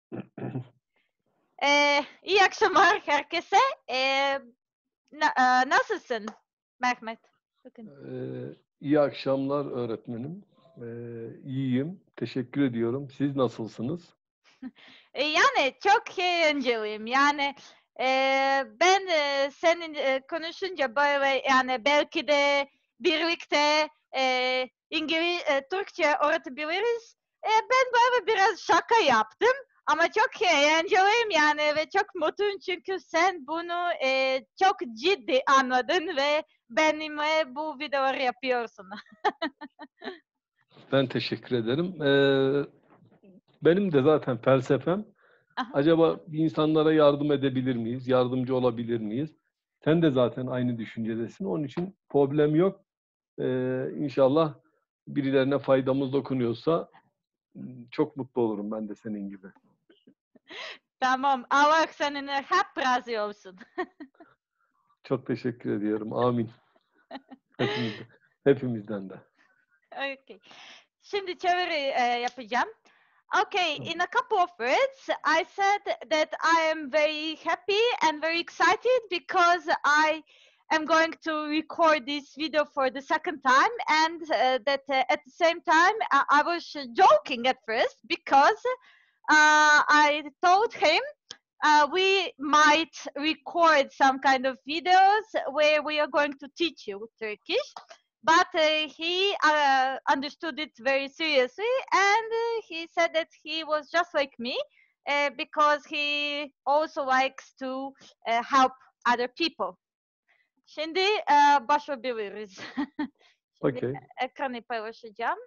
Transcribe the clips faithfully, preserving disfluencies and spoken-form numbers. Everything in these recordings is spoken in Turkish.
Ee, iyi akşamlar herkese. Ee, na- e, nasılsın Mehmet? Bakın. Ee, iyi akşamlar öğretmenim. Ee, iyiyim. Teşekkür ediyorum. Siz nasılsınız? Ee, yani çok eğlenceliyim. Yani e, ben e, senin e, konuşunca böyle yani belki de birlikte e, İngiliz, e, Türkçe öğretebiliriz. E, ben böyle biraz şaka yaptım. Ama çok eğlenceliyim yani ve çok mutluyum çünkü sen bunu e, çok ciddi anladın ve benimle bu videoları yapıyorsun. Ben teşekkür ederim. Ee, benim de zaten felsefem, Aha. acaba insanlara yardım edebilir miyiz? Yardımcı olabilir miyiz? Sen de zaten aynı düşüncedesin. Onun için problem yok. Ee, İnşallah birilerine faydamız dokunuyorsa çok mutlu olurum ben de senin gibi. Tamam. Allah seninle hep razı olsun. Çok teşekkür ediyorum. Amin. Hepimizden, hepimizden de. Okay. Şimdi çeviri e, yapacağım. Okay, Tamam. in a couple of words, I said that I am very happy and very excited because I am going to record this video for the second time, and uh, that uh, at the same time I, I was joking at first because uh, I told him uh, we might record some kind of videos where we are going to teach you Turkish. But uh, he uh, understood it very seriously, and uh, he said that he was just like me uh, because he also likes to uh, help other people. Şimdi e, başlayabiliriz. Şimdi Okey. ekranı paylaşacağım.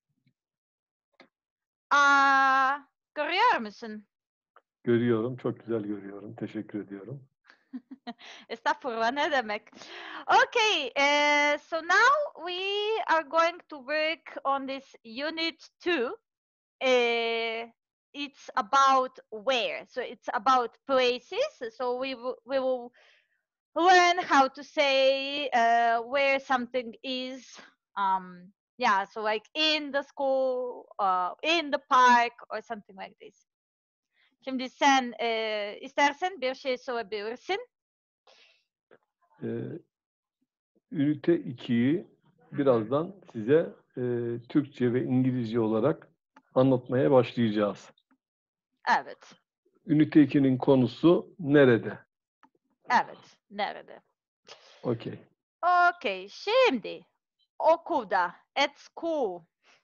Aa, görüyor musun? Görüyorum. Çok güzel görüyorum. Teşekkür ediyorum. Estağfurullah, ne demek? Okay, uh, so now we are going to work on this unit two. Uh, it's about where, so it's about places. So we will, we will learn how to say uh, where something is. Um, yeah, so like in the school, uh, in the park, or something like this. Şimdi sen e, istersen bir şey sorabilirsin. Ee, Ünite ikiyi birazdan size e, Türkçe ve İngilizce olarak anlatmaya başlayacağız. Evet, Ünite ikinin konusu nerede? evet. Nerede? Okey. Okay, şimdi okulda, at school.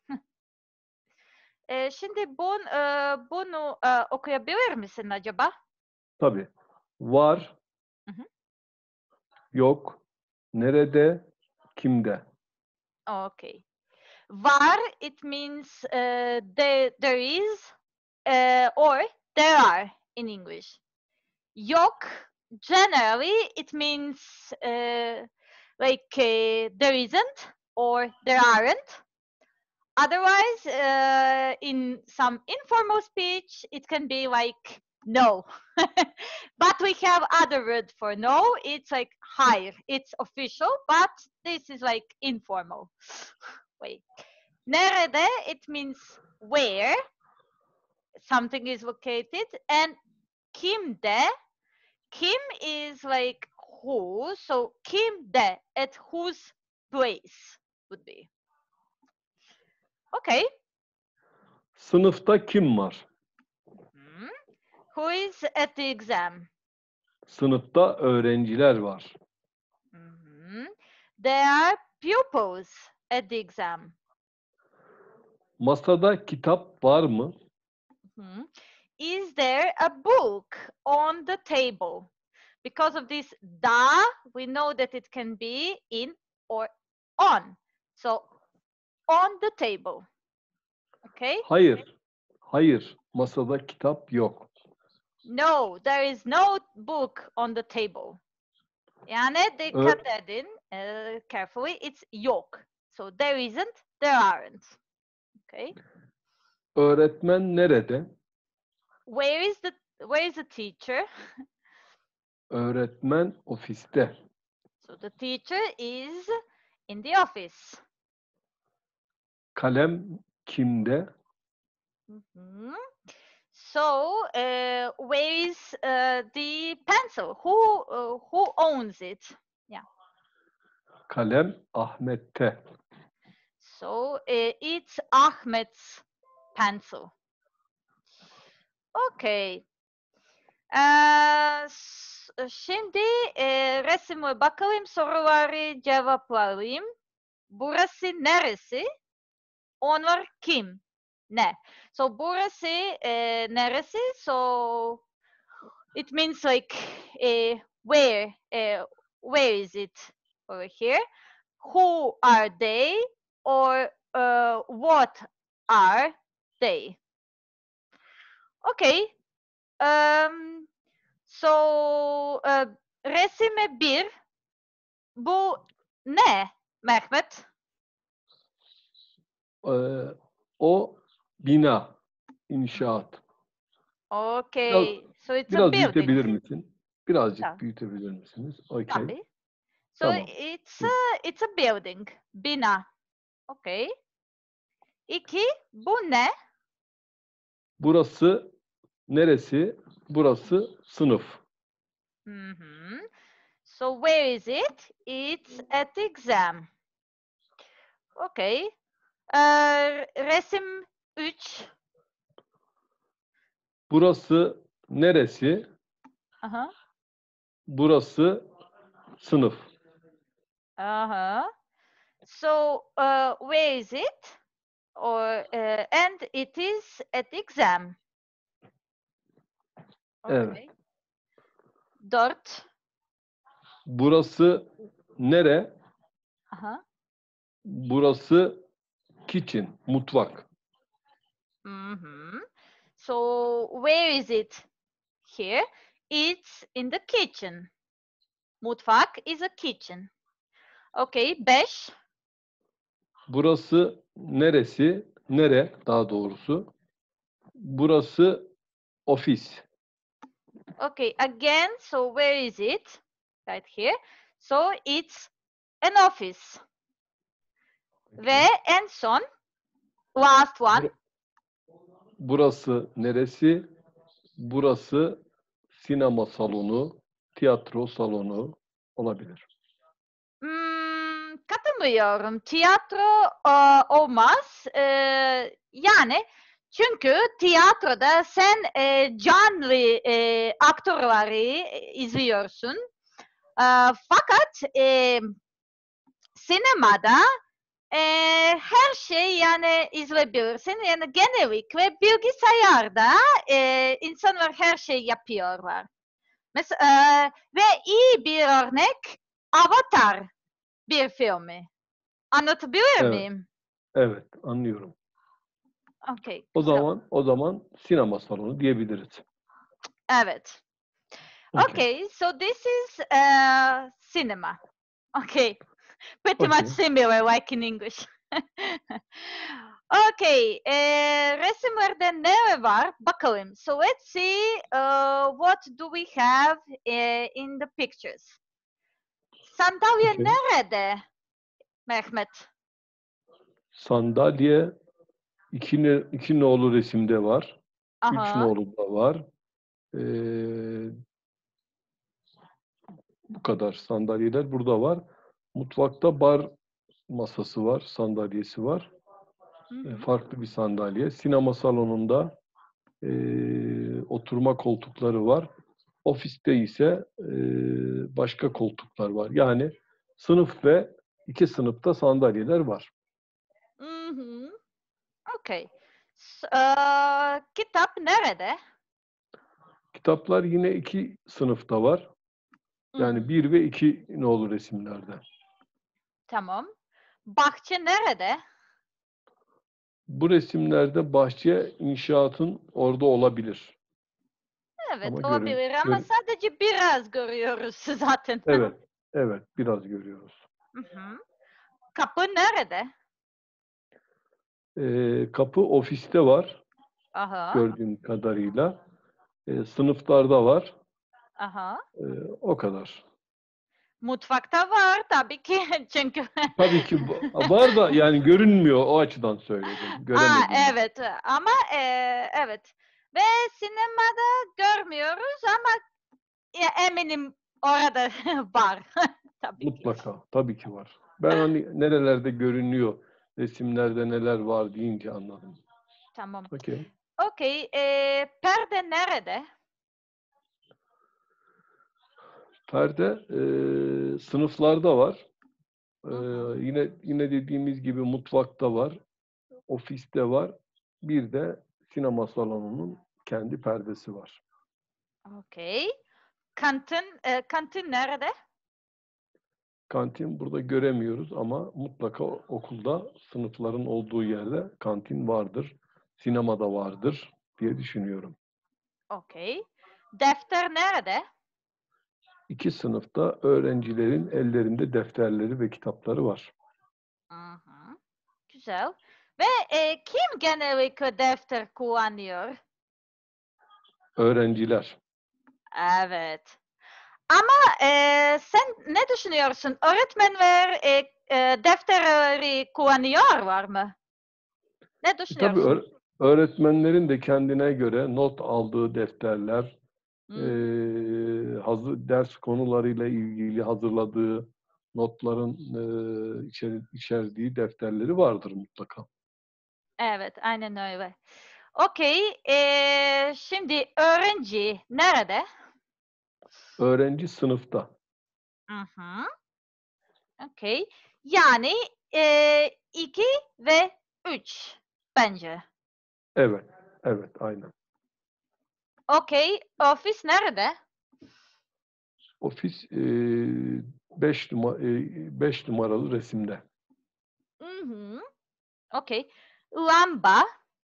E, şimdi bun, e, bunu e, okuyabilir misin acaba? Tabii. Var, Hı hı. yok, nerede, kimde? Okay. Var, it means uh, there, there is uh, or there are in English. Yok, generally it means uh, like uh, there isn't or there aren't. Otherwise, uh, in some informal speech, it can be like no. But we have other word for no. It's like higher. It's official, but this is like informal. Wait. Nerede, it means where something is located. And kimde, kim is like who. So kimde, at whose place would be. Okay. Sınıfta kim var? Hmm. Who is at the exam? Sınıfta öğrenciler var. Mhm. There are pupils at the exam. Masada kitap var mı? Mhm. Is there a book on the table? Because of this da, we know that it can be in or on. So on the table. Okay? Hayır. Hayır. Masada kitap yok. No, there is no book on the table. Yani Ö- dikkat edin uh, carefully. It's yok. So there isn't, there aren't. Okay? öğretmen nerede? Where is the where is the teacher? Öğretmen ofiste. So the teacher is in the office. Kalem kimde? Mhm. So, uh, where is uh, the pencil? Who uh, who owns it? Yeah. Kalem Ahmet'te. So, uh, it's Ahmet's pencil. Okay. Ee, s- şimdi e, resime bakalım, soruları cevaplayayım. Burası neresi? Onlar kim? Ne? So burası e, neresi? So it means like uh, where? Uh, where is it over here? Who are they? Or uh, what are they? Okay. Um, so uh, resime bir. Bu ne Mehmet? Ee, o bina, inşaat. Biraz, Okay. So it's a biraz building. büyütebilir misin? Birazcık Tamam. büyütebilir misiniz? Okay. Tabii. So Tamam. it's a, it's a building. Bina. Okay. İki. Bu ne? Burası neresi? Burası sınıf. Mhm. So where is it? It's at the exam. Okay. Ee, resim üç. Burası neresi? Aha. Burası sınıf. Aha. So uh, where is it? Or uh, and it is at the exam. Evet. Okay. Dört. Burası nere? Aha. Burası kitchen, mutfak. Mhm. So where is it? Here. It's in the kitchen. Mutfak is a kitchen. Okay. Beş. Burası neresi? Nere daha doğrusu? Burası ofis. Okay. Again. So where is it? Right here. So it's an office. Ve en son, last one. Burası neresi? Burası sinema salonu, tiyatro salonu olabilir. Hmm, katılmıyorum. Tiyatro e, olmaz. E, yani çünkü tiyatroda sen e, canlı e, aktörleri e, izliyorsun. E, fakat e, sinemada e, her şey yani izleyebilirsin. Yani genellikle bilgisayarda e, insanlar her şey yapıyorlar. Mesela, e, ve iyi bir örnek Avatar bir filmi. Anlatabiliyor Evet. muyum? Evet, anlıyorum. Okay. O So, zaman o zaman sinema salonu diyebiliriz. evet. Okay. Okay. So this is uh, cinema. Okay. Pretty Okay. much similar like in English. Okay. E, resimlerde ne var? Bakalım. So let's see uh, what do we have uh, in the pictures. Sandalye Okay. nerede Mehmet? Sandalye iki, ne- iki nolu resimde var. Üç Aha. nolu da var. Ee, bu kadar sandalyeler burada var. Mutfakta bar masası var, sandalyesi var. Hı Ee, hı. farklı bir sandalye. Sinema salonunda ee, oturma koltukları var. Ofiste ise ee, başka koltuklar var. Yani sınıf ve iki sınıfta sandalyeler var. Hı hı. Okay. S- eee, kitap nerede? Kitaplar yine iki sınıfta var. Yani Hmm, bir ve iki nolu resimlerde. tamam. Bahçe nerede? Bu resimlerde bahçe inşaatın orada olabilir. Evet, Ama görün, olabilir ama gör- sadece biraz görüyoruz zaten. evet, evet biraz görüyoruz. Hı hı. Kapı nerede? Ee, kapı ofiste var Aha, gördüğüm kadarıyla. Ee, sınıflarda var. aha. Ee, o kadar. Mutfakta var tabii ki çünkü. Tabii ki bu- var da yani görünmüyor o açıdan söyledim. Aa, Göremedim. evet ama eee, evet. Ve sinemada görmüyoruz ama ya, eminim orada var. Tabii ki. Mutlaka. Tabii ki var. Ben hani nerelerde görünüyor, resimlerde neler var deyince anladım. Tamam. Okey. Okey. E, perde nerede? Perde e, sınıflarda var. E, Hı hı. yine yine dediğimiz gibi mutfakta var, ofiste var. Bir de sinema salonunun kendi perdesi var. Okey. Kantin, e, kantin nerede? Kantin burada göremiyoruz ama mutlaka okulda sınıfların olduğu yerde kantin vardır. Sinemada vardır diye düşünüyorum. Okey. Defter nerede? İki sınıfta öğrencilerin ellerinde defterleri ve kitapları var. Hı hı. Güzel. Ve e, kim genellikle defter kullanıyor? Öğrenciler. Evet. Ama e, sen ne düşünüyorsun? Öğretmenler e, e, defterleri kullanıyorlar mı? Ne E, tabii düşünüyorsun? öğ- öğretmenlerin de kendine göre not aldığı defterler, Hmm. eee, hazır ders konularıyla ilgili hazırladığı notların eee, içeri- içerdiği defterleri vardır mutlaka. Evet, aynen öyle. Okey. e, şimdi öğrenci nerede? Öğrenci sınıfta. Hı hı. Okey. Yani e, iki ve üç bence. Evet, evet, aynen. Okey. Ofis nerede? Ofis eee beş numara, beş numaralı resimde. Hı hı. Okey. Lamba.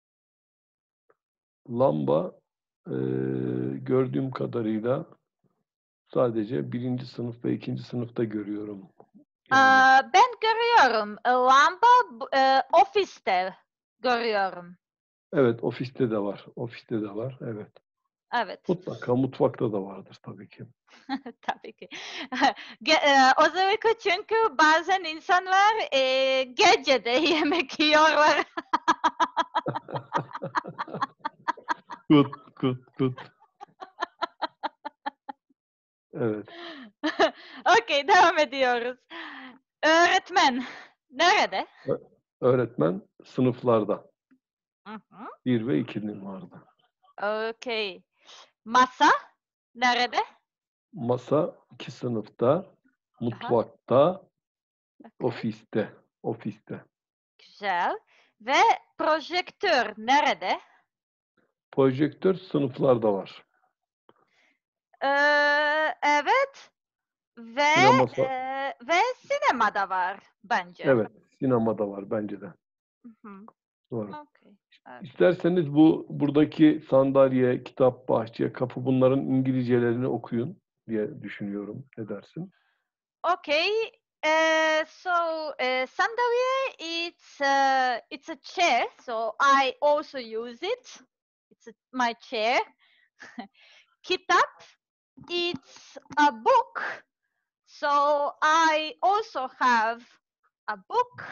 Lamba eee, gördüğüm kadarıyla sadece birinci sınıf ve ikinci sınıfta görüyorum. Yani Aa, ben görüyorum. E, Lamba bu- e, ofiste görüyorum. evet, ofiste de var. Ofiste de var. Evet. Evet. Mutlaka mutfakta da vardır tabii ki. Tabii ki. Ge- e, özellikle çünkü bazen insanlar e, gecede yemek yiyorlar. Good, good, good. Evet. Okey, devam ediyoruz. Öğretmen nerede? Ö- Öğretmen sınıflarda. Hı hı. Bir ve ikinin vardı. Okey. Masa nerede? Masa iki sınıfta, Aha, mutfakta, okey. ofiste. Ofiste. Güzel. Ve projektör nerede? Projektör sınıflarda var. Ee, evet. Ve Sinema e, sa- ve sinemada var bence. evet, sinemada var bence de. Hı-hı. Doğru. Okay. Okay. İsterseniz bu buradaki sandalye, kitap, bahçe, kapı bunların İngilizcelerini okuyun diye düşünüyorum. Ne dersin? Okay. Uh, so uh, sandalye, it's uh, it's a chair. So I also use it. It's a, my chair. Kitap, it's a book. So I also have a book.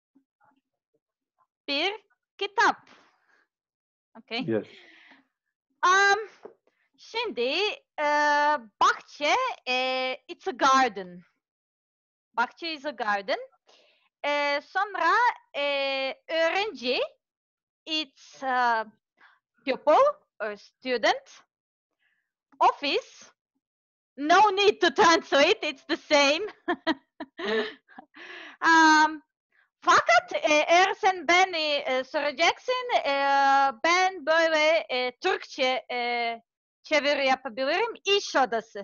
Bir kitap. Okay. Yes. Um, şimdi e, bahçe, e, it's a garden. Bahçe is a garden. E, sonra e, öğrenci, it's a pupil or student. Office, no need to translate, it's the same. um, fakat e, eğer sen beni e, soracaksın, e, ben böyle e, Türkçe e, çeviri yapabilirim. İş odası.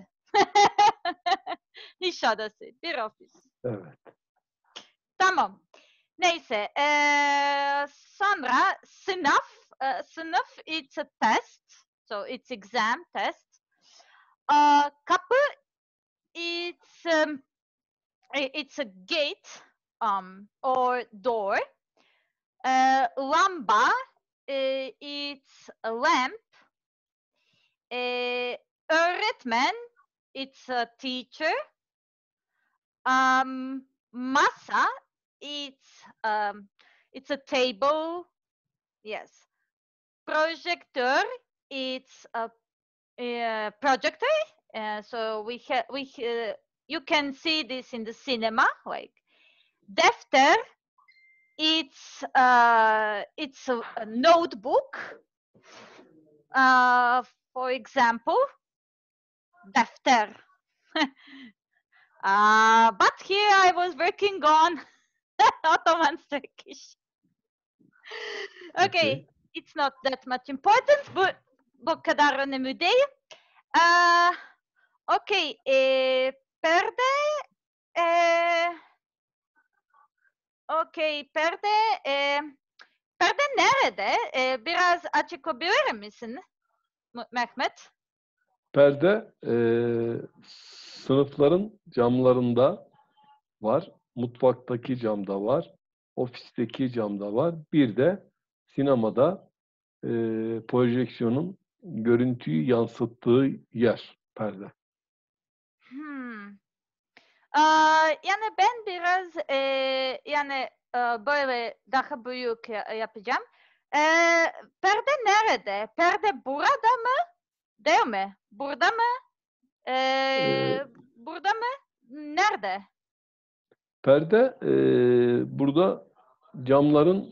İş odası, bir ofis. Evet. Tamam. Neyse, e, sonra sınav, e, sınıf, it's a test. So it's exam test. Uh, kapı, it's um, it's a gate um, or door. Uh, lamba, uh, it's a lamp. Uh, öğretmen, it's a teacher. Um, masa, it's um, it's a table. Yes. Projector, it's a, a projector. Uh, so we have we uh, you can see this in the cinema. Like defter, it's uh, it's a, a notebook. Uh, for example, defter. uh, but here I was working on Ottoman Turkish. Okay, Okay. it's not that much important. Bu, bu kadar önemli değil. Uh, okay, e, perde. E, okay, perde. E, perde nerede? E, biraz açıklayabilir misin Mehmet? Perde e, sınıfların camlarında var. Mutfaktaki camda var. Ofisteki camda var. Bir de sinemada e, projeksiyonun görüntüyü yansıttığı yer perde. Hmm. Aa, yani ben biraz e, yani e, böyle daha büyük ya- yapacağım. E, perde nerede? Perde burada mı? Değil mi? Burada mı? E, E, burada mı? Nerede? Perde e, burada camların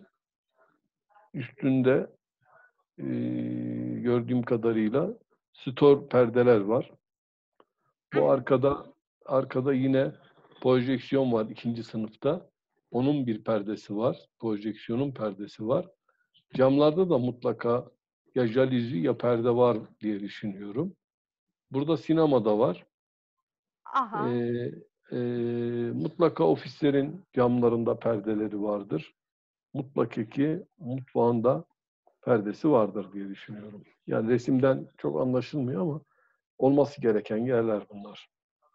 üstünde e, gördüğüm kadarıyla stor perdeler var. Bu arkada arkada yine projeksiyon var ikinci sınıfta. Onun bir perdesi var. Projeksiyonun perdesi var. Camlarda da mutlaka ya jaluzi ya perde var diye düşünüyorum. Burada sinemada var. Aha. Ee, e, mutlaka ofislerin camlarında perdeleri vardır. Mutlaka ki mutfağında perdesi vardır diye düşünüyorum. Yani resimden çok anlaşılmıyor ama olması gereken yerler bunlar.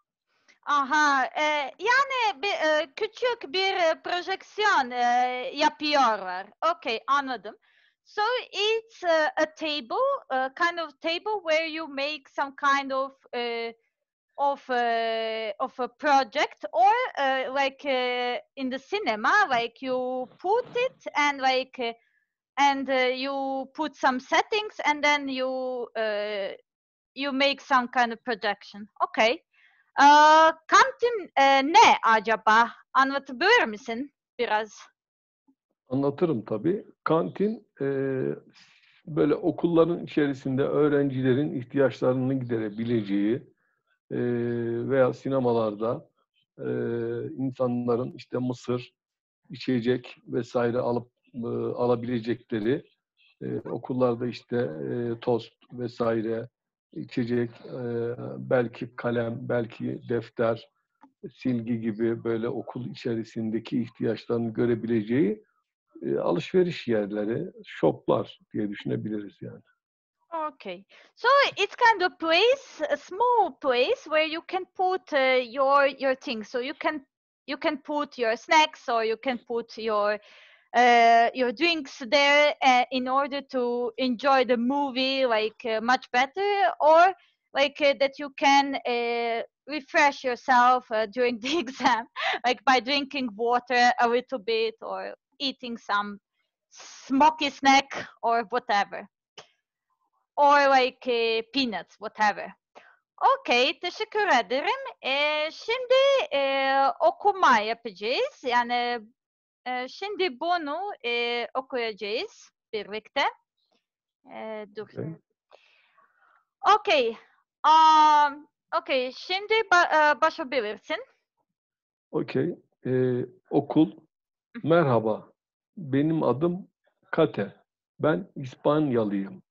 Aha. E, yani bir, e, küçük bir e, projeksiyon e, yapıyorlar. Okay, anladım. So it's uh, a table, a kind of table where you make some kind of uh, of a, of a project, or uh, like uh, in the cinema, like you put it and like uh, and uh, you put some settings and then you uh, you make some kind of projection. Okay. Uh, kantin uh, ne acaba? Anlatabilir misin biraz? Anlatırım tabii. Kantin e, böyle okulların içerisinde öğrencilerin ihtiyaçlarını giderebileceği e, veya sinemalarda e, insanların işte mısır, içecek vesaire alıp e, alabilecekleri e, okullarda işte e, tost vesaire içecek, e, belki kalem, belki defter, silgi gibi böyle okul içerisindeki ihtiyaçlarını görebileceği e, alışveriş yerleri, shoplar diye düşünebiliriz yani. Okay, so it's kind of place, a small place where you can put uh, your your things. So you can you can put your snacks or you can put your uh, your drinks there uh, in order to enjoy the movie like uh, much better, or like uh, that you can uh, refresh yourself uh, during the exam, like by drinking water a little bit or eating some smoky snack or whatever. Or like uh, peanuts, whatever. Okay, teşekkür ederim. Ee, şimdi e, okuma yapacağız. Yani e, şimdi bunu e, okuyacağız birlikte. E, dur. Okay. Okay. Um, okay, şimdi ba- e, başlayabilirsin. Okey. Ee, okul. Merhaba. Benim adım Kate. Ben İspanyalıyım.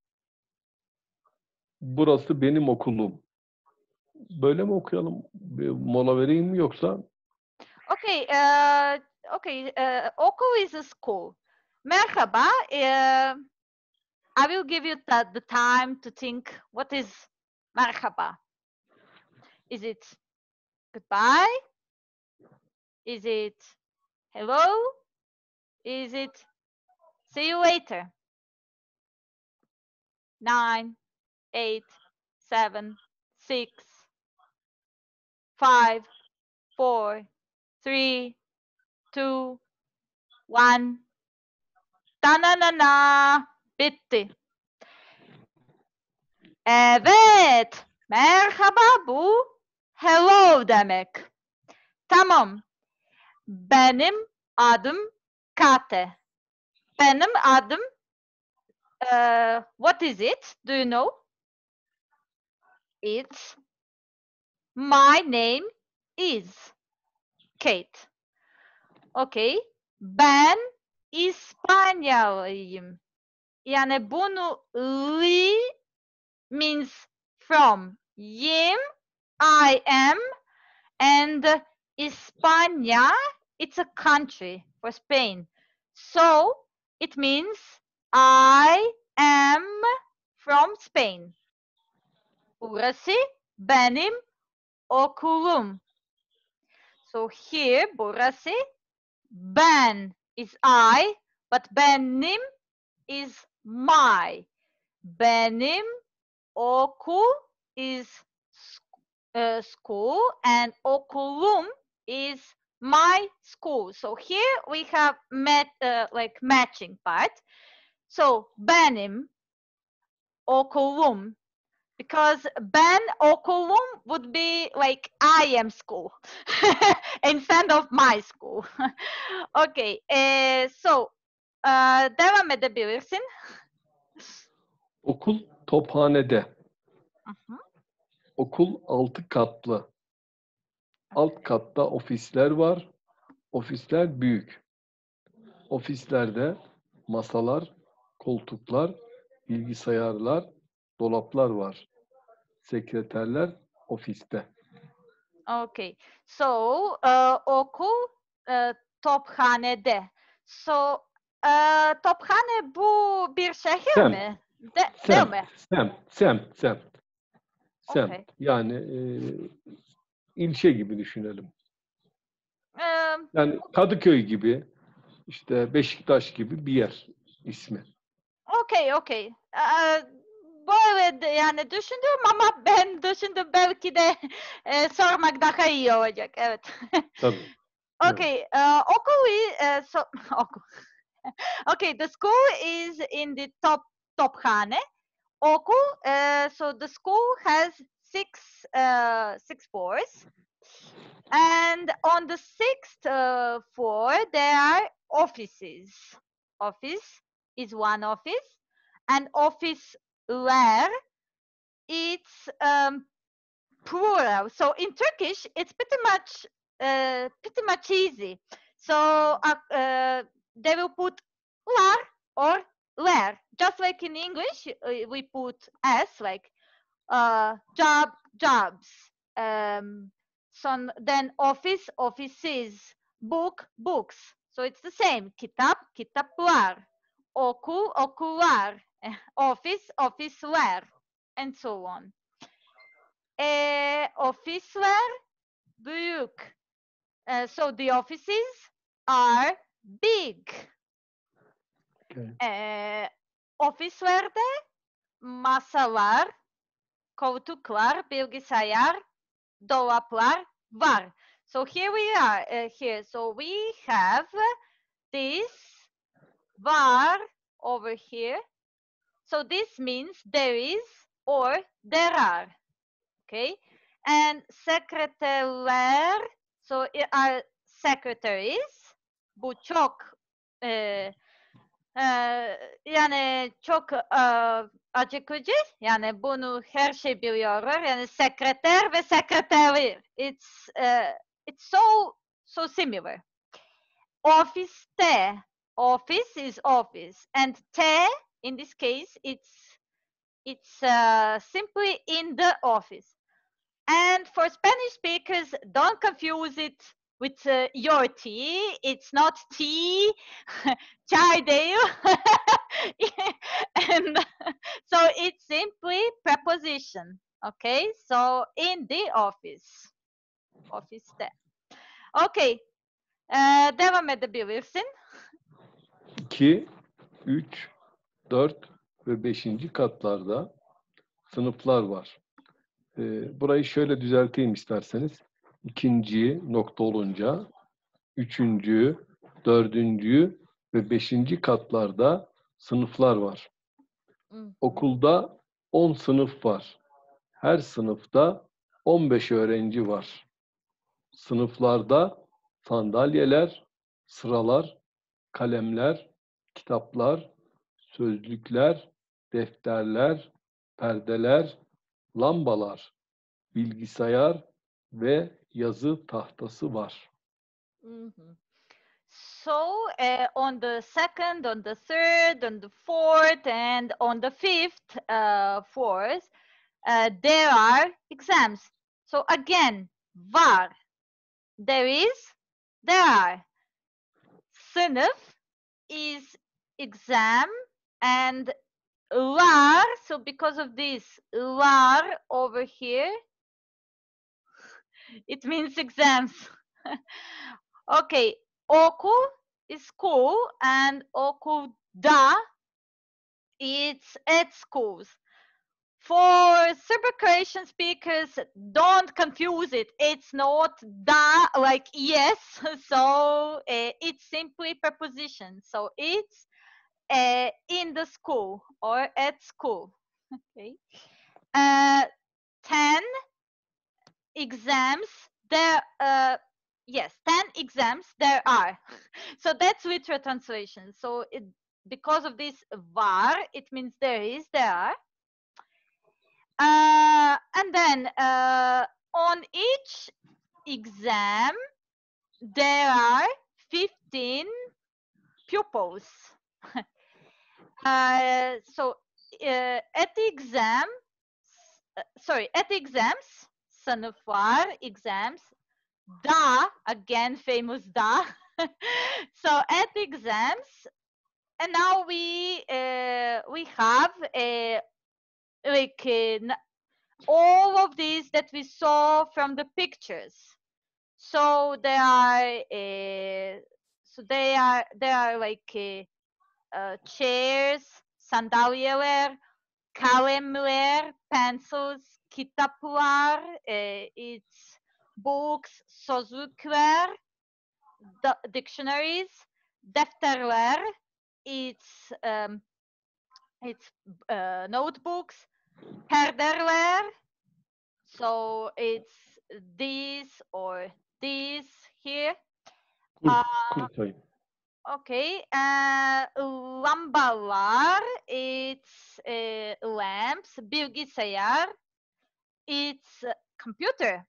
Burası benim okulum. Böyle mi okuyalım? Bir mola vereyim mi yoksa? Okay, uh, okay. Uh, okul is a school. Merhaba. Uh, I will give you the, the time to think what is merhaba. Is it goodbye? Is it hello? Is it see you later? Nine, eight, seven, six, five, four, three, two, one. Ta-na-na-na. Bitti. Evet. Merhaba bu hello demek. Tamam. Benim adım Kate. Benim adım uh, what is it? Do you know? It's my name is Kate. Okay. Ben İspanyalıyım. Yani bunu li means from. Yim, I am, and España, it's a country for Spain. So it means I am from Spain. Burası benim okulum. So here, burası ben is I, but benim is my. Benim okul is uh, school and okulum is my school. So here we have met uh, like matching part. So benim okulum, because ben okulum would be like I am school instead of my school. Okay, uh, so uh, devam edebilirsin. Okul Tophane'de. Hı hı. Okul altı katlı. Alt katta ofisler var. Ofisler büyük. Ofislerde masalar, koltuklar, bilgisayarlar, dolaplar var. Sekreterler ofiste. Okay, so uh, okul uh, Tophane'de. So uh, Tophane bu bir şehir Semt. mi? De, değil Semt, mi? semt, semt, semt. Semt. Okay. Yani e, ilçe gibi düşünelim. Um, Yani Kadıköy gibi, işte Beşiktaş gibi bir yer ismi. okay, okay. Uh, böyle de yani düşündüm ama ben düşündüm belki de e, sormak daha iyi olacak. Evet. Tabii. Okay, uh, okul i- uh, so, okul. Okay, the school is in the top Tophane. Okul, uh, so the school has six uh, six floors, and on the sixth uh, floor there are offices. Office is one office, and officeler it's um, plural. So in Turkish, it's pretty much uh, pretty much easy. So uh, uh, they will put lar or ler, just like in English uh, we put s, like uh, job, jobs. Um, so then office, offices, book, books. So it's the same. Kitap, kitaplar. Okul, okullar. Office, officeler, and so on. E, ofisler büyük. Uh, so the offices are big. Okay. E, ofislerde masalar, koltuklar, bilgisayar, dolaplar var. So here we are. Uh, here, so we have this var over here. So this means there is or there are. Okay, and sekreterler, so it are secretaries. Bu çok e, e, yani çok e, acıkıcı. Yani bunu her şey biliyorlar. Yani sekreter ve sekreterler. It's uh, it's so so similar. Ofiste, office is office, and te in this case it's it's uh, simply in the office. And for Spanish speakers, don't confuse it with uh, your tea. It's not tea, chai değil. And so it's simply preposition. Okay, so in the office. Ofiste. Okay, ee, devam edebilirsin. iki, üç, dört ve beşinci katlarda sınıflar var. Ee, burayı şöyle düzelteyim isterseniz. İkinci nokta olunca üçüncü, dördüncü ve beşinci katlarda sınıflar var. Hı. Okulda on sınıf var. Her sınıfta on beş öğrenci var. Sınıflarda sandalyeler, sıralar, kalemler, kitaplar, sözlükler, defterler, perdeler, lambalar, bilgisayar ve yazı tahtası var. Mhm. So uh, on the second, on the third, on the fourth, and on the fifth uh, floors, uh, there are exams. So again, var. There is, there are. Sınıf is exam, and var. So because of this var over here, it means exams. Okay, okul is school, and okulda, it's at schools. For Serbo Croatian speakers, don't confuse it. It's not da like yes, so uh, it's simply preposition. So it's uh, in the school or at school. Okay. Uh, ten exams there. Uh, yes, ten exams there are. So that's literal translation. So it, because of this var, it means there is, there are. Uh, and then uh, on each exam, there are fifteen pupils. uh, so uh, at the exam, uh, sorry, at the exams, sınıf var, exams, da, again famous da. So at the exams, and now we uh, we have a like uh, all of these that we saw from the pictures. So they are uh, so they are they are like uh, uh, chairs, sandalyeler, kalemler, pencils, kitaplar, uh, it's books, sözlükler, the dictionaries, defterler, it's um, it's uh, notebooks, perdeler. So it's this or this here. Kurt, Uh, Kurtay. okay. Uh, lambalar, it's uh, lamps. Bilgisayar, it's uh, computer.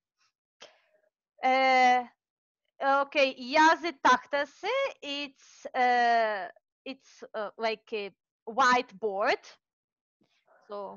Uh, okay. Yazı tahtası, it's uh, it's uh, like a whiteboard. So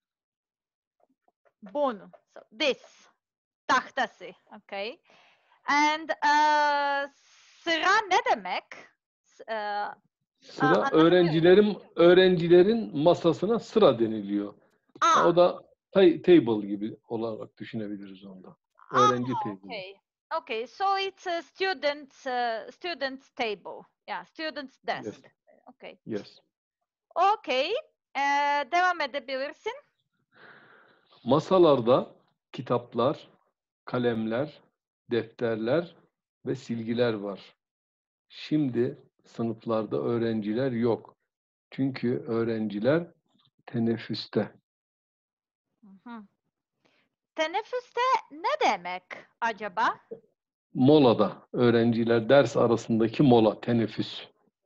bunu. So this tahtası. Okay. And uh, sıra ne demek? S- e, a- Sıra anlatabiliyor muyum? öğrencilerin öğrencilerin masasına sıra deniliyor. Aa, O da ta- table gibi olarak düşünebiliriz onda. Öğrenci ah, table. okay. Okay, so it's a student's uh, student's table. Yeah, student's desk. Yes. Okay. Yes. Okay. Ee, devam edebilirsin. Masalarda kitaplar, kalemler, defterler ve silgiler var. Şimdi sınıflarda öğrenciler yok. Çünkü öğrenciler teneffüste. Hı hı. Teneffüste ne demek acaba? Molada. Öğrenciler ders arasındaki mola, teneffüs.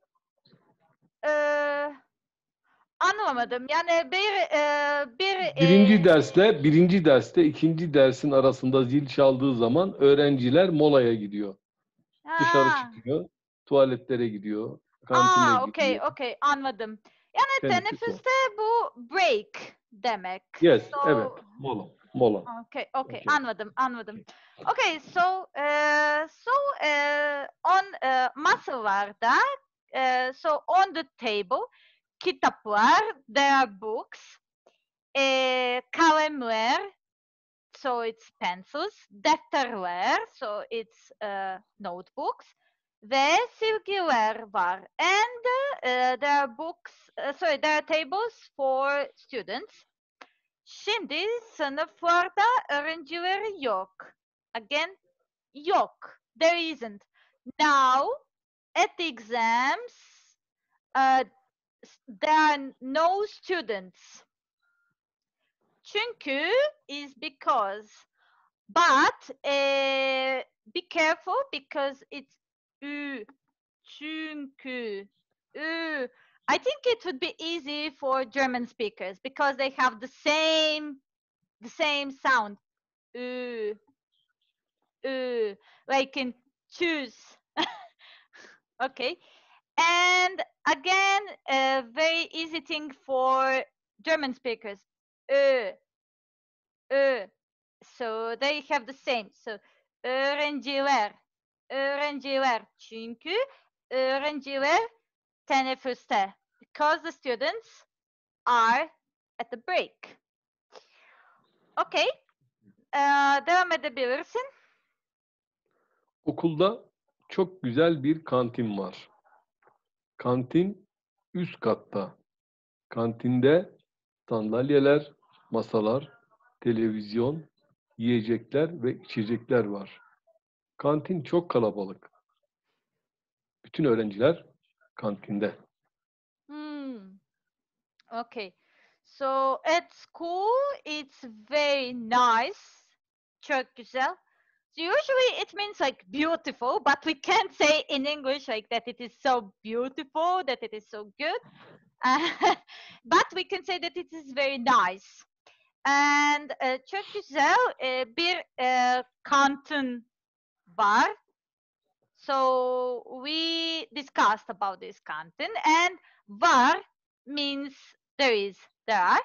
Ee, anlamadım. Yani bir e, bir e, Birinci dersle birinci derste ikinci dersin arasında zil çaldığı zaman öğrenciler molaya gidiyor. Dışarı ha. çıkıyor, tuvaletlere gidiyor, kantine Aa, okey, gidiyor. okey, anladım. Yani Teneffüs o. teneffüste bu break demek. Yes, So, evet. Mola, mola. okay, okay, Okay. anladım, anladım. Okay, so, uh, so uh, on uh, masalarda, uh, so on the table, kitaplar, there are books, uh, kalemler, so it's pencils, defterler, so it's uh, notebooks, ve silgiler var. And uh, there are books, uh, sorry, there are tables for students. Şimdi sınıflarda öğrencileri yok. Again, yok. There isn't. Now, at the exams, uh, there are no students. çünkü is because. But uh, be careful because it's ü, çünkü, ü. I think it would be easy for German speakers because they have the same the same sound. Ü, ü, like in choose. Okay. And again, a very easy thing for German speakers. Ö, ö. So they have the same. So öğrenciler, öğrenciler. Çünkü öğrenciler teneffüste. Because the students are at the break. Okay. Ee, devam edebilirsin. Okulda çok güzel bir kantin var. Kantin üst katta. Kantinde sandalyeler, masalar, televizyon, yiyecekler ve içecekler var. Kantin çok kalabalık. Bütün öğrenciler kantinde. Hmm. Okay. So at school, it's very nice. Çok güzel. So usually it means like beautiful, but we can't say in English like that it is so beautiful, that it is so good. But we can say that it is very nice. And uh, çok güzel uh, bir uh, kantin var. So we discussed about this canteen, and var means there is, there are.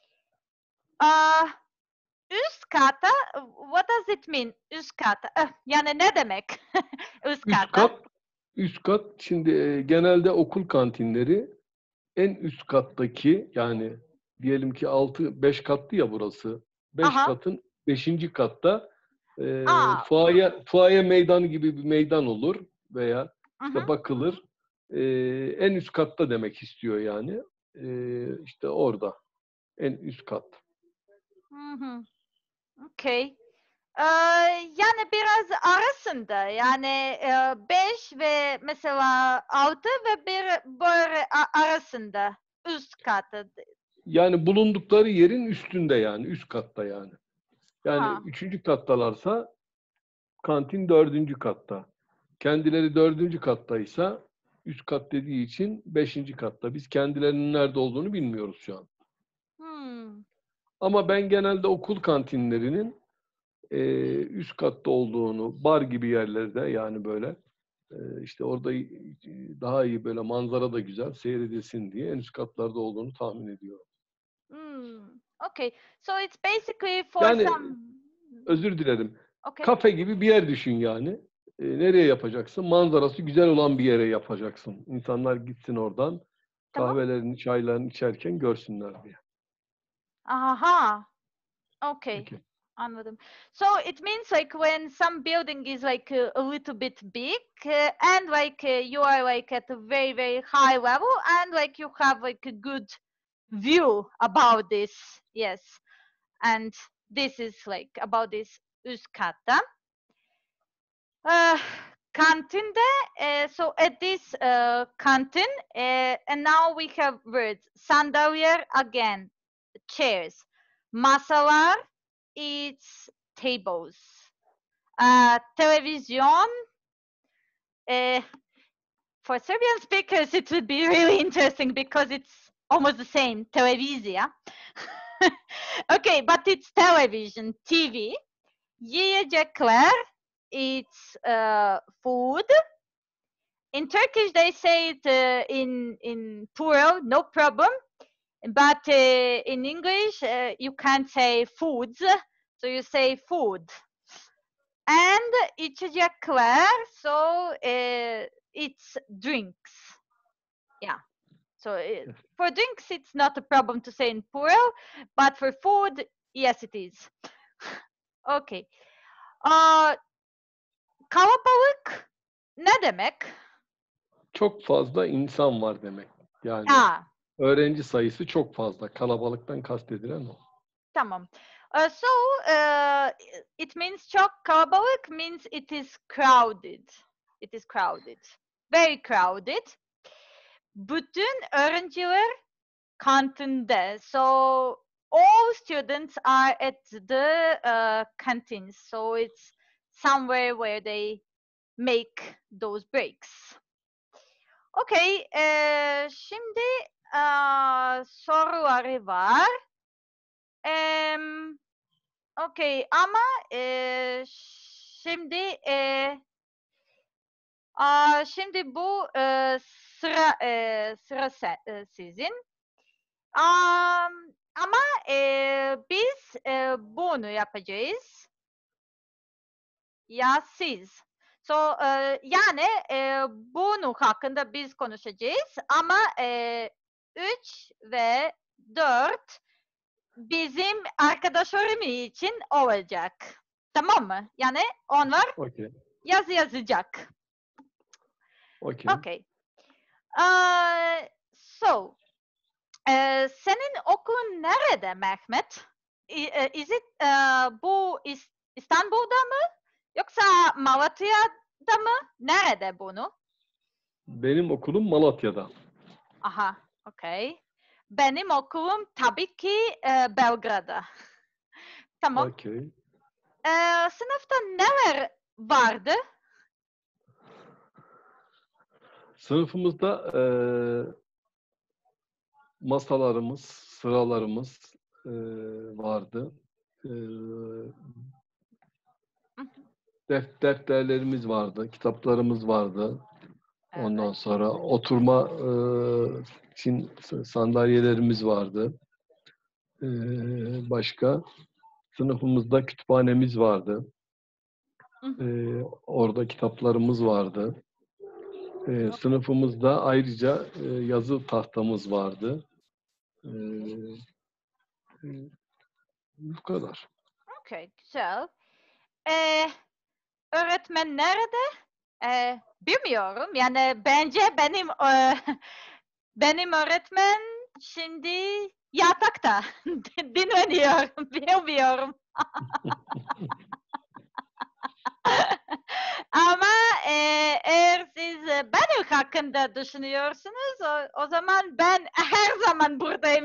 Uh, üst kata, what does it mean? Üst kata, eh, yani ne demek? Üst Üst kata. kat, üst kat şimdi e, genelde okul kantinleri en üst kattaki, yani diyelim ki altı beş katlı ya burası. beş Aha. katın beşinci katta e, Aa. fuaye, fuaye meydanı gibi bir meydan olur veya işte Mhm. bakılır. E, en üst katta demek istiyor yani. E, işte orada. En üst kat. Mhm. Okay. Ee, yani biraz arasında, yani beş ve mesela altı ve bir böyle a- arasında, üst katı. Yani bulundukları yerin üstünde, yani üst katta yani. Yani Ha. üçüncü kattalarsa kantin dördüncü katta. Kendileri dördüncü kattaysa üst kat dediği için beşinci katta. Biz kendilerinin nerede olduğunu bilmiyoruz şu an. Hmm. Ama ben genelde okul kantinlerinin e, üst katta olduğunu, bar gibi yerlerde, yani böyle e, işte orada daha iyi, böyle manzara da güzel seyredilsin diye en üst katlarda olduğunu tahmin ediyorum. Hmm. Okay. So it's basically for Yani some. özür dilerim. Okay. Kafe gibi bir yer düşün yani. E, nereye yapacaksın? Manzarası güzel olan bir yere yapacaksın. İnsanlar gitsin oradan, Tamam. kahvelerini, çaylarını içerken görsünler diye. Aha. Okay. Peki. Anladım. So it means like when some building is like uh, a little bit big uh, and like uh, you are like at a very very high level and like you have like a good view about this. Yes. And this is like about this üst katta. Uh, Kantinde, uh, so at this uh, canteen, uh, and now we have words. Sandalye again, chairs. Masalar, it's tables. Uh, television, uh, for Serbian speakers, it would be really interesting because it's almost the same, televizija. Okay, but it's television, T V. Yiyecekler, it's uh, food. In Turkish, they say it uh, in in plural, no problem. But uh, in English, uh, you can't say foods, so you say food. And içecekler, so uh, it's drinks. Yeah. So uh, for drinks, it's not a problem to say in plural, but for food, yes, it is. Okay. Uh, kalabalık ne demek? Çok fazla insan var demek. Yani Aa, öğrenci sayısı çok fazla. Kalabalıktan kastedilen o. tamam. Uh, so uh, it means çok kalabalık means it is crowded. It is crowded. Very crowded. Bütün öğrenciler kantinde. So all students are at the uh, canteens, so it's somewhere where they make those breaks. Okay, e, şimdi e, soruları var. E, okay, ama e, şimdi e, a, şimdi bu e, sıra e, sıra se, e, sizin. Um, ama e, biz e, bunu yapacağız. Ya siz. So, e, yani e, bunu hakkında biz konuşacağız ama e, üç ve dört bizim arkadaşlarım için olacak. Tamam mı? Yani onlar Okay. yazı yazacak. Okay. Okay. Uh, so, e, senin okulun nerede Mehmet? I- Is it, e, bu İs- İstanbul'da mı? Yoksa Malatya'da mı? Nerede bunu? Benim okulum Malatya'da. Aha, okay. Benim okulum tabii ki e, Belgrad'da. Tamam. Okay. E, sınıfta neler vardı? Sınıfımızda e, masalarımız, sıralarımız e, vardı. E, def, defterlerimiz vardı, kitaplarımız vardı. Ondan Evet. sonra oturma e, için sandalyelerimiz vardı. E, başka sınıfımızda kütüphanemiz vardı. Hı hı. E, orada kitaplarımız vardı. E, Okay. sınıfımızda ayrıca e, yazı tahtamız vardı. E, e, bu kadar. Okay, güzel. E, öğretmen nerede? E, bilmiyorum. Yani bence benim e, benim öğretmen şimdi yatakta dinleniyorum. Bilmiyorum. Ama e, eğer siz e, benim hakkında düşünüyorsunuz, o, o zaman ben her zaman buradayım.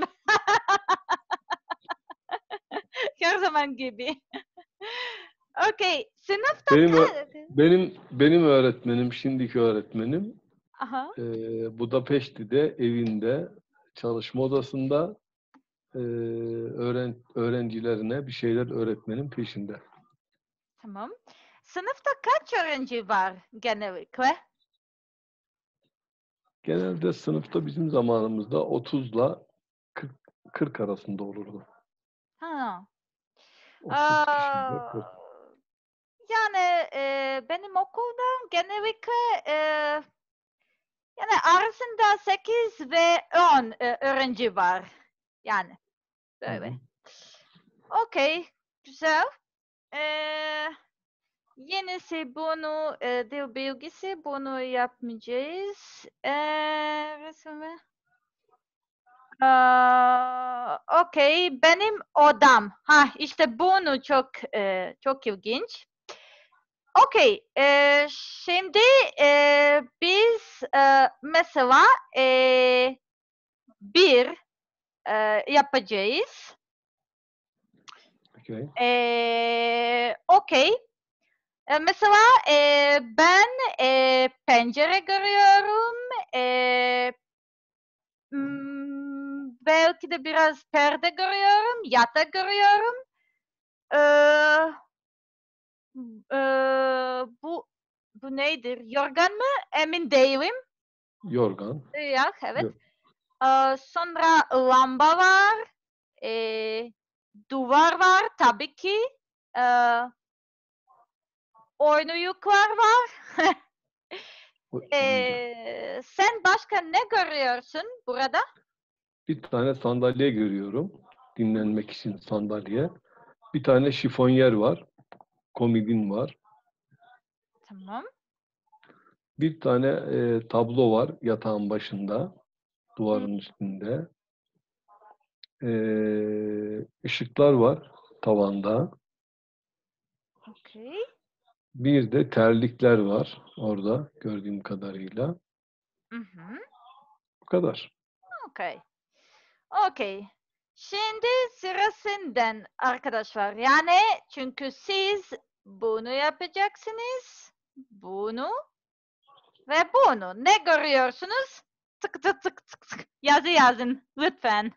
Her zaman gibi. Okay, sınıfta Benim ö- ka- benim benim öğretmenim, şimdiki öğretmenim Aha, e, Budapeşti'de evinde çalışma odasında e, öğren öğrencilerine bir şeyler öğretmenin peşinde. tamam. Sınıfta kaç öğrenci var genellikle? Genelde sınıfta bizim zamanımızda otuzla kırk, kırk arasında olurdu. Ha. otuz kişiyle Aa, kırk. yani e, benim okulda genellikle e, yani arasında sekiz ve on e, öğrenci var. Yani Hı böyle. hı. Okay, güzel. Ee, yenisi bunu e, dil bilgisi bunu yapmayacağız. Ee, resume. Aa, okay, benim odam. Ha işte bunu çok e, çok ilginç. Okay, e, şimdi e, biz e, mesela e, bir e, yapacağız. Okay. E, okay. E, mesela e, ben e, pencere görüyorum. E, hmm, belki de biraz perde görüyorum. Yatak görüyorum. E, e, bu bu nedir? Yorgan mı? Emin değilim. Yorgan. Ya, evet. Yok. E, sonra lamba var. E, duvar var tabii ki. E, oyuncaklar var. Oyuncak. Ee, sen başka ne görüyorsun burada? Bir tane sandalye görüyorum. Hı hı. Dinlenmek için sandalye. Bir tane şifonyer var. Komodin var. Tamam. Bir tane e, tablo var yatağın başında. Hı, Duvarın üstünde. E, ışıklar var tavanda. okay. Bir de terlikler var orada gördüğüm kadarıyla. Hı hı. Bu kadar. Okay. Okay. Şimdi sıra senden arkadaşlar. Yani çünkü siz bunu yapacaksınız. Bunu ve bunu. Ne görüyorsunuz? Tık tık tık tık tık. Yazı yazın lütfen.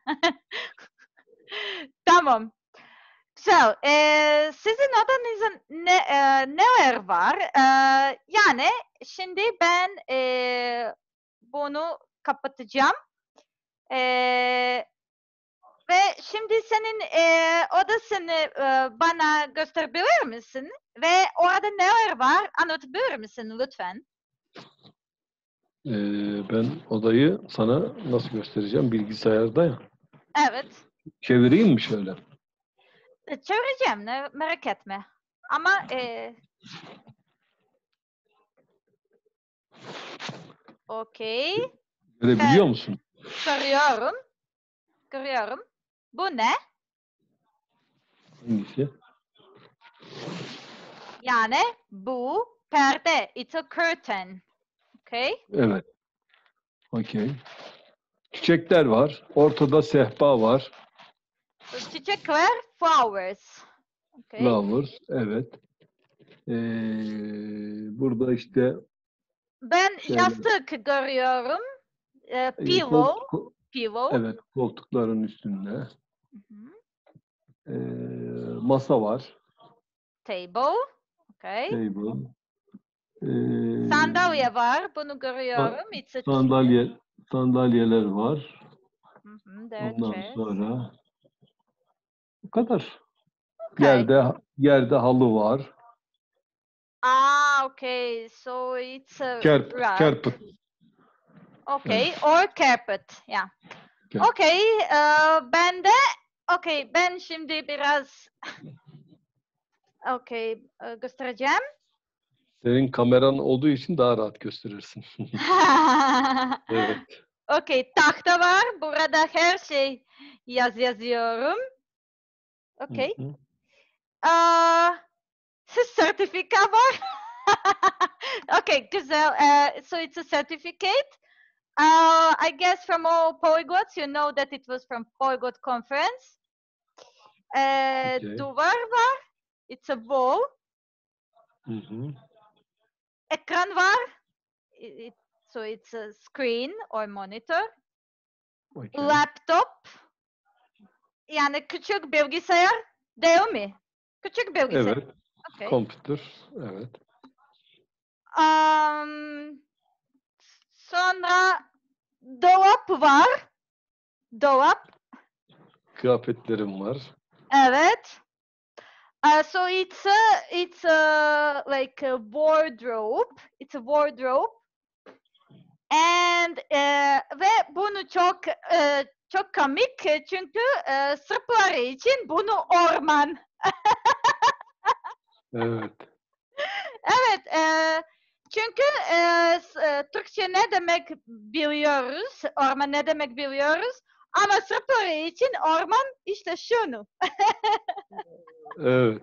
Tamam. So, eee, sizin adanızın ne, eee, neler var? Eee, yani şimdi ben eee, bunu kapatacağım. Eee, ve şimdi senin eee, odasını eee, bana gösterebilir misin? Ve orada neler var? Anlatabilir misin lütfen? Ee, ben odayı sana nasıl göstereceğim? Bilgisayarda ya. Evet. Çevireyim mi şöyle? E, Çevireceğim, ne, merak etme. Ama eee okey. Görebiliyor musun? Görüyorum. Görüyorum. Bu ne? Hangisi? Yani bu perde. It's a curtain. Okay. Evet. Okey. Çiçekler var. Ortada sehpa var. So, çiçekler, flowers. Okay. Flowers. Evet. Ee, burada işte Ben şöyle yastık görüyorum. Ee, e, pillow. koltuk, Pillow. evet, koltukların üstünde. Hı hı. Ee, masa var. Table. Okay. Table. Ee, Sandalye var. Bunu sa- görüyorum. It's a chair. sandalye sandalyeler var. Hı hı. There are Ondan chairs. sonra bu kadar. Okay. Yerde yerde halı var. Ah, okay. So it's a Kerp, rug. carpet. Okay. Evet, Or carpet. Yeah. carpet. Okay. Ee, ben de okay. Ben şimdi biraz okay, e, göstereceğim. Senin kameran olduğu için daha rahat gösterirsin. Evet. Okay, tahta var. Burada her şey yaz yazıyorum. Hı Okay. hı. Aa, sertifika var. Okay, güzel. Uh, so it's a certificate. Uh, I guess from all polyglots, you know that it was from Polyglot Conference. Uh, Okay. duvar var. It's a wall. Hı hı. Ekran var. It- it- so it's a screen or monitor. Okay. Laptop. Yani küçük bilgisayar değil mi? Küçük bilgisayar. Evet. Okay. Computer. Evet. Um, sonra dolap var. Dolap. Kıyafetlerim var. Evet. Uh, so it's a it's a like a wardrobe. It's a wardrobe. And e, ve bunu çok e, çok komik çünkü e, Sırplar için bunu orman. Evet. Evet, e, çünkü e, s- e, Türkçe ne demek biliyoruz, orman ne demek biliyoruz. Ama Sırplar için orman işte şunu. Evet.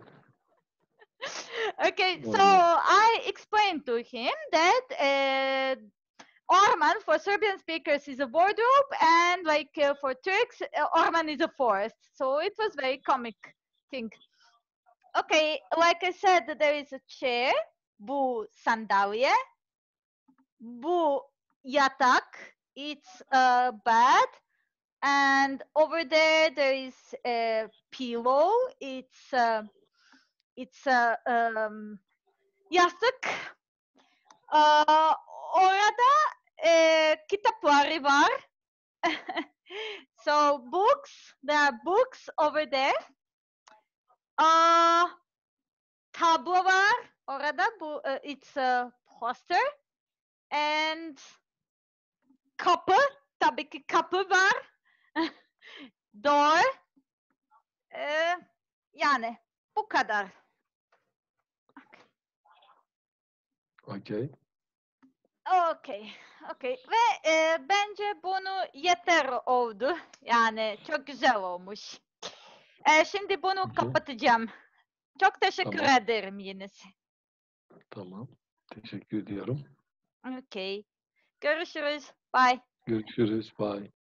Okay, so Orman. I explained to him that uh, orman for Serbian speakers is a wardrobe, and like uh, for Turks, uh, orman is a forest. So it was very comic thing. Okay, like I said, there is a chair, bu sandalye, bu yatak, it's a bed, and over there there is a pillow, it's uh, it's a um, yastık. Aa, orada e, kitapları var. So books, there are books over there. Aa, tablo var orada. Bu, uh, it's a poster. And kapı, tabii ki kapı var. Door. Ee, yani bu kadar. Okay. Okay, okay. Ve e, bence bunu yeter oldu. Yani çok güzel olmuş. E, şimdi bunu Hı hı. kapatacağım. Çok teşekkür Tamam. ederim Yunus. Tamam. Teşekkür ediyorum. Okay. Görüşürüz. Bye. Görüşürüz. Bye.